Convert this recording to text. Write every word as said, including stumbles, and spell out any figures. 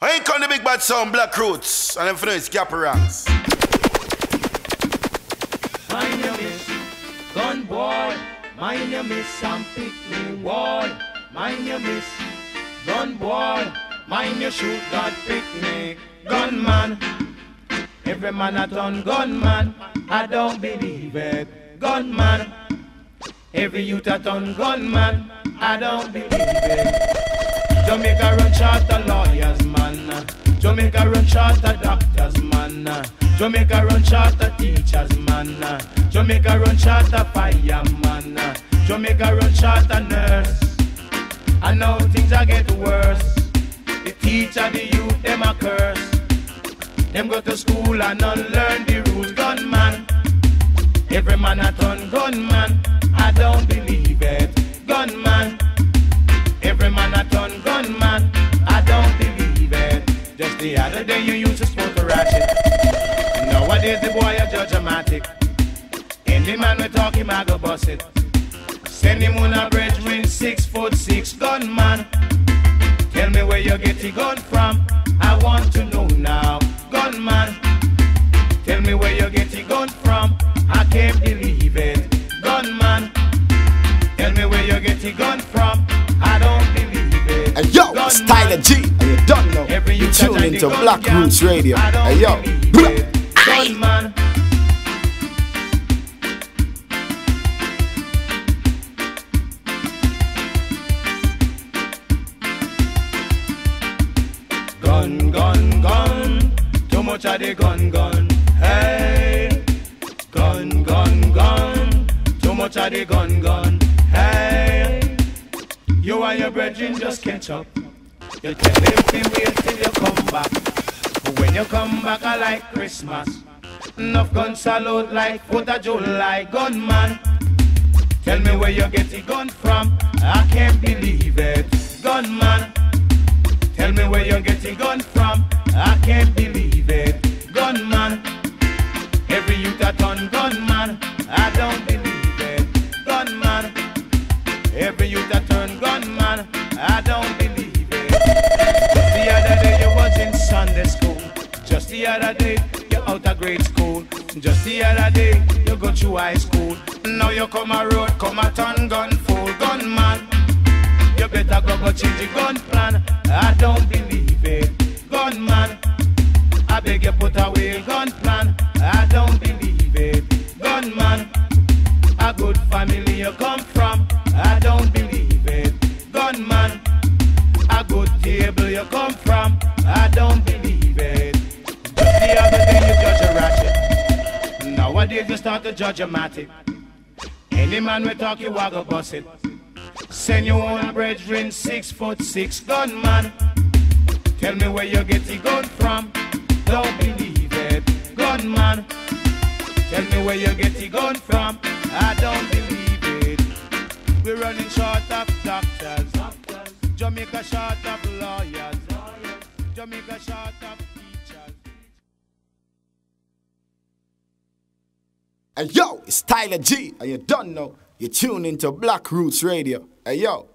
I ain't call the big bad sound Black Roots, and I'm finna it's Gapper Ranks. Mind your miss, gun boy. Mind your miss, some pick me wall. Mind your miss, gun boy. Mind your shoot, God pick me gunman. Every man a turn gunman. I don't believe it, gunman. Every youth a turn gunman. I don't believe it. Jamaica run short of lawyers, man. Jamaica run short of doctors, man. Jamaica run short of teachers, man. Jamaica run short of fireman. Jamaica run short of nurse. And now things are get worse. The teacher, the youth, them a curse. Them go to school and unlearn the rules, gunman. Every man a turn gunman. I don't believe it, gunman. Every man a turn gunman. I don't believe it. Just the other day you used to smoke a ratchet. Nowadays the boy a judge-o-matic. Any man we talk him I go bust it. Send him on a bridge ring, six foot six gunman. Tell me where you get your gun from. I want to know now, gunman. Tell me where you get your gun from. I can't believe it, gunman. Tell me where you get your gun from. I don't believe it. Hey yo, gunman. it's Tyler G, and you don't know. Every You youth tune that into the gun Black gang, Roots Radio. I don't Hey yo, believe it, gunman. Gun, gun, gun. Too much of the gun, gun. Hey. Gun, gun, gun. Too much of the gun, gun. Hey. You and your brethren just catch up. You tell him to wait till you come back. But when you come back, I like Christmas. Enough gun salute like fourth of July, gunman. Tell me where you get the gun from. I can't believe it, gunman. Tell me where you get your gun from. I can't believe it, gunman. Every youth a turn gunman. I don't believe it, gunman. Every youth a turn gunman. I don't believe it. Just the other day you was in Sunday school. Just the other day you out of grade school. Just the other day you go to high school. Now you come a road, come a turn gun fool, gunman. You better go go change your gun plan. I don't believe it, gunman. I beg you put away your gun plan. I don't believe it, gunman. A good family you come from. I don't believe it, gunman. A good table you come from. I don't believe it. Just the other day you judge a ratchet. Nowadays you start to judge a matic. Any man we talk you a go bust it. Send your own brethren, six foot six gunman. Tell me where you get your gun from. Don't believe it, gunman. Tell me where you get your gun from. I don't believe it. We're running short of doctors. Jamaica short of lawyers. Jamaica short of teachers. Hey yo, it's Tyler G, and you don't know. You tune into Black Roots Radio. Hey yo.